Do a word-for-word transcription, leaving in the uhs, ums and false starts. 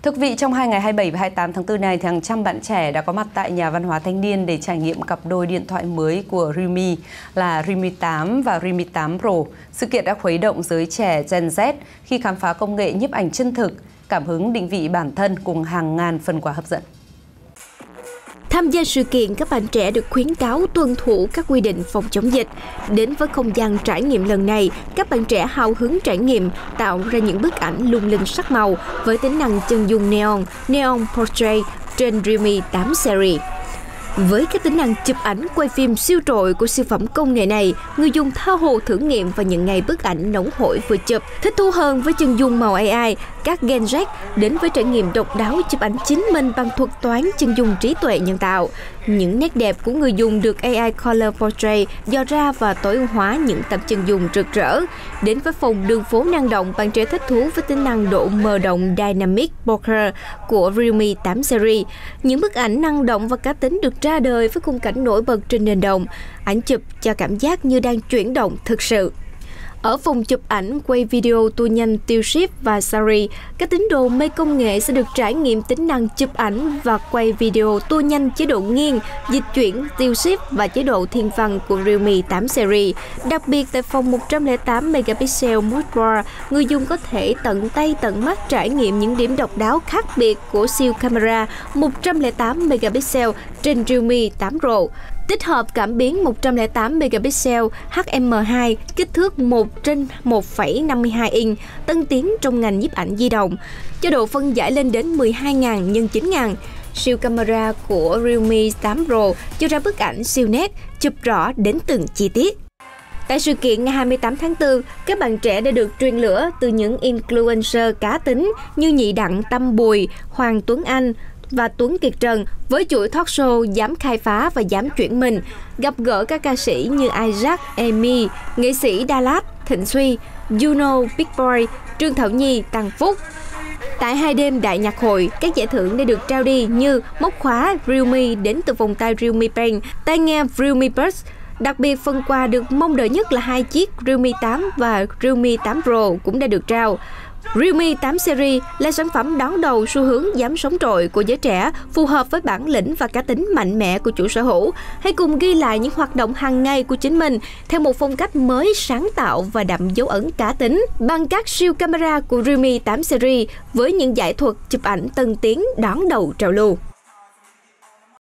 Thưa quý vị, trong hai ngày hai mươi bảy và hai mươi tám tháng tư này, thì hàng trăm bạn trẻ đã có mặt tại Nhà văn hóa Thanh niên để trải nghiệm cặp đôi điện thoại mới của Realme là Realme tám và Realme tám Pro. Sự kiện đã khuấy động giới trẻ Gen Z khi khám phá công nghệ nhiếp ảnh chân thực, cảm hứng định vị bản thân cùng hàng ngàn phần quà hấp dẫn. Tham gia sự kiện, các bạn trẻ được khuyến cáo tuân thủ các quy định phòng chống dịch. Đến với không gian trải nghiệm lần này, các bạn trẻ hào hứng trải nghiệm, tạo ra những bức ảnh lung linh sắc màu với tính năng chân dung neon, Neon Portrait trên Realme tám series. Với các tính năng chụp ảnh, quay phim siêu trội của siêu phẩm công nghệ này, người dùng tha hồ thử nghiệm và nhận ngay bức ảnh nóng hổi vừa chụp. Thích thú hơn với chân dung màu a i, các Gen Z đến với trải nghiệm độc đáo chụp ảnh chính mình bằng thuật toán chân dung trí tuệ nhân tạo. Những nét đẹp của người dùng được a i Color Portrait dò ra và tối ưu hóa những tấm chân dung rực rỡ. Đến với phòng đường phố năng động, bạn trẻ thích thú với tính năng độ mờ động Dynamic Bokeh của Realme tám series. Những bức ảnh năng động và cá tính được ra đời với khung cảnh nổi bật trên nền đồng. Ảnh chụp cho cảm giác như đang chuyển động thực sự. Ở phòng chụp ảnh, quay video tua nhanh Still Shift và Sari, các tín đồ mê công nghệ sẽ được trải nghiệm tính năng chụp ảnh và quay video tua nhanh chế độ nghiêng, dịch chuyển Still Shift và chế độ thiên văn của Realme tám series. Đặc biệt tại phòng một trăm lẻ tám megapixel Mood Board, người dùng có thể tận tay tận mắt trải nghiệm những điểm độc đáo khác biệt của siêu camera một trăm lẻ tám megapixel trên Realme tám Pro. Tích hợp cảm biến một trăm lẻ tám megapixel H M hai, kích thước một trên một phẩy năm mươi hai inch, tân tiến trong ngành nhiếp ảnh di động, cho độ phân giải lên đến mười hai nghìn nhân chín nghìn. Siêu camera của Realme tám Pro cho ra bức ảnh siêu nét, chụp rõ đến từng chi tiết. Tại sự kiện ngày hai mươi tám tháng tư, các bạn trẻ đã được truyền lửa từ những influencer cá tính như Nhị Đặng, Tâm Bùi, Hoàng Tuấn Anh và Tuấn Kiệt Trần với chuỗi talk show dám khai phá và dám chuyển mình, gặp gỡ các ca sĩ như Isaac, Amy, nghệ sĩ Đà Lạt, Thịnh Suy, Juno, Big Boy, Trương Thảo Nhi, Tăng Phúc. Tại hai đêm đại nhạc hội, các giải thưởng đã được trao đi như móc khóa Realme đến từ vòng tay Realme Pen, tai nghe Realme Buds. Đặc biệt, phần quà được mong đợi nhất là hai chiếc Realme tám và Realme tám Pro cũng đã được trao. Realme tám series là sản phẩm đón đầu xu hướng dám sống trội của giới trẻ, phù hợp với bản lĩnh và cá tính mạnh mẽ của chủ sở hữu. Hãy cùng ghi lại những hoạt động hàng ngày của chính mình theo một phong cách mới, sáng tạo và đậm dấu ấn cá tính bằng các siêu camera của Realme tám series với những giải thuật chụp ảnh tân tiến đón đầu trào lưu.